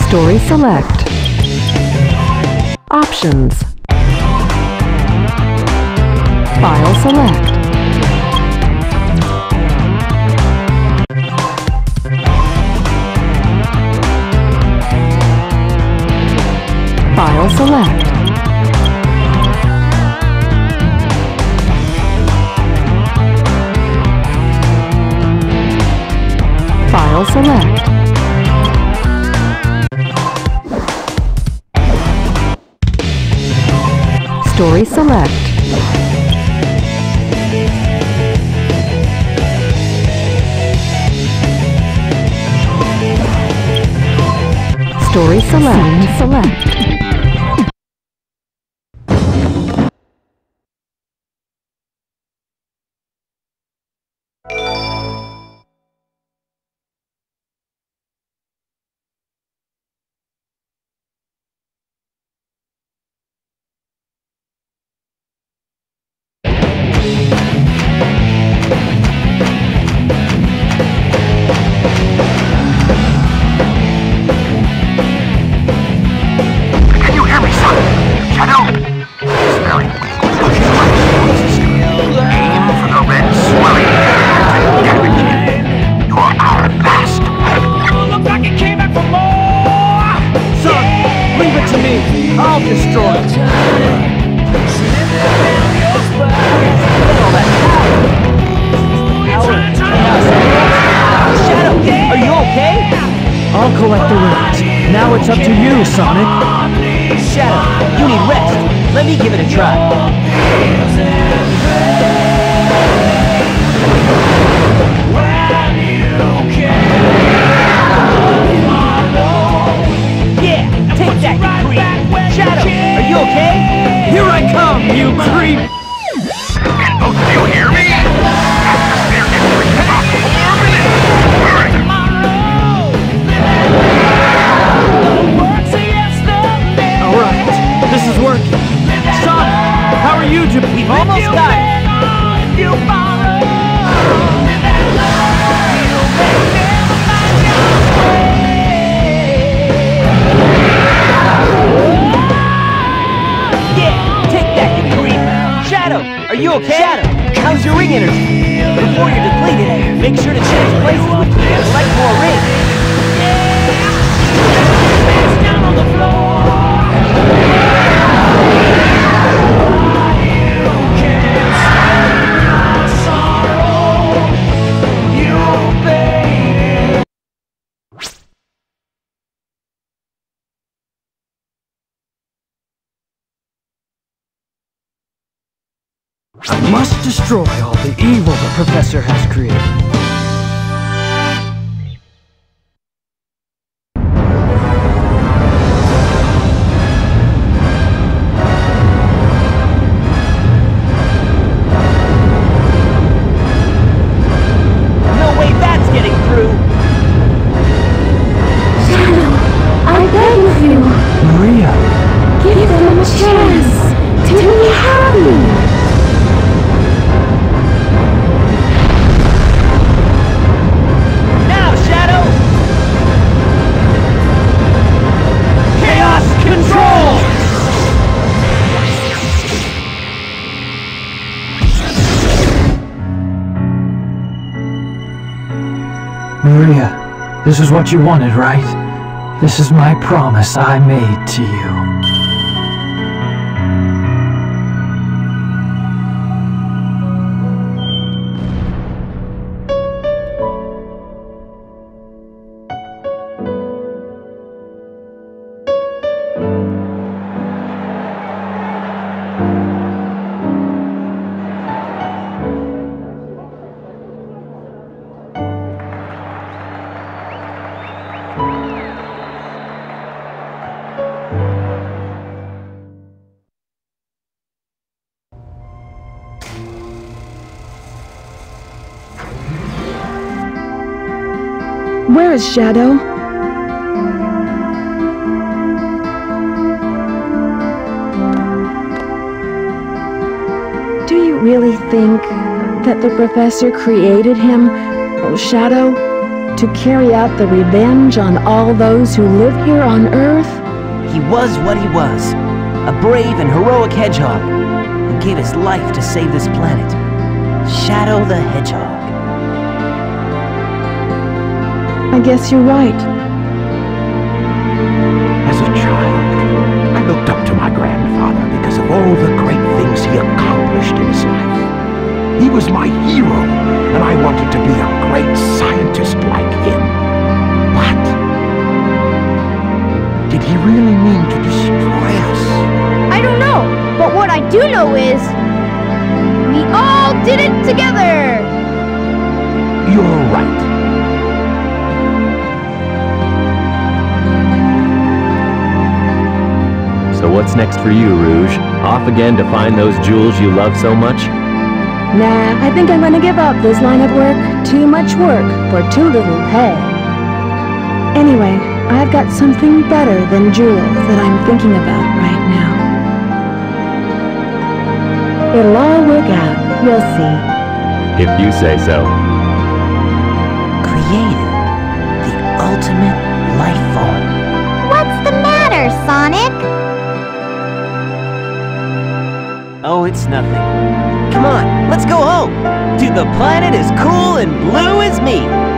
Story select. Options. File select. File select. File select. Story select. Story select. Select. I'll destroy it. Shadow, are you okay? I'll collect the ruins. Now it's up to you, Sonic. Shadow, you need rest. Let me give it a try. Yeah, take that, you creep. Shadow, are you okay? Here I come, you creep! Oh, do you hear me? Atmosphere entry about 4 minutes! Alright, this is working. Sonic, how are you doing? We've almost got it. Are you okay? Shadow, how's your ring energy? Before you're depleted, make sure to change places with me. Collect more rings. Down on the floor. You can't stand your sorrow. You baby. I must destroy all the evil the Professor has created. No way that's getting through! Shadow, I beg of you, Maria! give them a chance to be happy! Maria, this is what you wanted, right? This is my promise I made to you. Where is Shadow? Do you really think that the Professor created him? Oh, Shadow? to carry out the revenge on all those who live here on Earth? He was what he was. A brave and heroic hedgehog who gave his life to save this planet. Shadow the Hedgehog. I guess you're right. As a child, I looked up to my grandfather because of all the great things he accomplished in his life. He was my hero, and I wanted to be a great scientist like him. But did he really mean to destroy us? I don't know, but what I do know is we all did it together! You're right. So what's next for you, Rouge? Off again to find those jewels you love so much? Nah, I think I'm gonna give up this line of work. Too much work for too little pay. Anyway, I've got something better than jewels that I'm thinking about right now. It'll all work out, you'll see. If you say so. Created the ultimate life form. What's the matter, Sonic? Oh, it's nothing. Come on, let's go home. Dude, the planet is cool and blue as me.